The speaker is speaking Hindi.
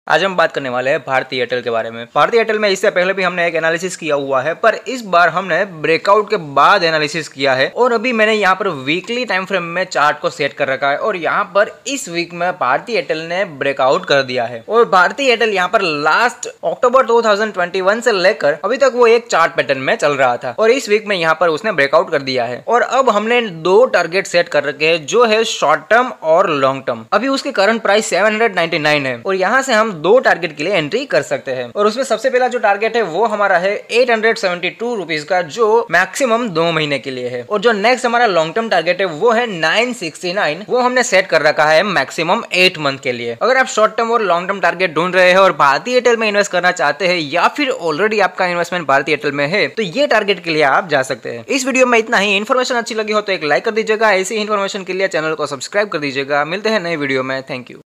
आज हम बात करने वाले हैं भारती एयरटेल के बारे में। भारती एयरटेल में इससे पहले भी हमने एक एनालिसिस किया हुआ है, पर इस बार हमने ब्रेकआउट के बाद एनालिसिस किया है और अभी मैंने यहाँ पर वीकली टाइम फ्रेम में चार्ट को सेट कर रखा है और यहाँ पर इस वीक में भारती एयरटेल ने ब्रेकआउट कर दिया है। और भारती एयरटेल यहाँ पर लास्ट अक्टूबर 2021 से लेकर अभी तक वो एक चार्ट पैटर्न में चल रहा था और इस वीक में यहाँ पर उसने ब्रेकआउट कर दिया है। और अब हमने दो टारगेट सेट कर रखे हैं, जो है शॉर्ट टर्म और लॉन्ग टर्म। अभी उसकी करंट प्राइस 799 है और यहाँ से हम दो टारगेट के लिए एंट्री कर सकते हैं। और उसमें सबसे पहला जो टारगेट है वो हमारा है 872 रुपीज का, जो मैक्सिमम 2 महीने के लिए है। और जो नेक्स्ट हमारा लॉन्ग टर्म टारगेट है वो है 969, वो हमने सेट कर रखा है मैक्सिमम 8 मंथ के लिए। अगर आप शॉर्ट टर्म और लॉन्ग टर्म टारगेट ढूंढ रहे हैं और भारती एयरटेल में इन्वेस्ट करना चाहते हैं या फिर ऑलरेडी आपका इन्वेस्टमेंट भारती एयरटेल में है, तो ये टारगेट के लिए आप जा सकते हैं। इस वीडियो में इतना ही। इन्फॉर्मेशन अच्छी लगी हो तो एक लाइक कर दीजिएगा। ऐसी इन्फॉर्मेशन के लिए चैनल को सब्सक्राइब कर दीजिएगा। मिलते हैं नई वीडियो में। Thank you.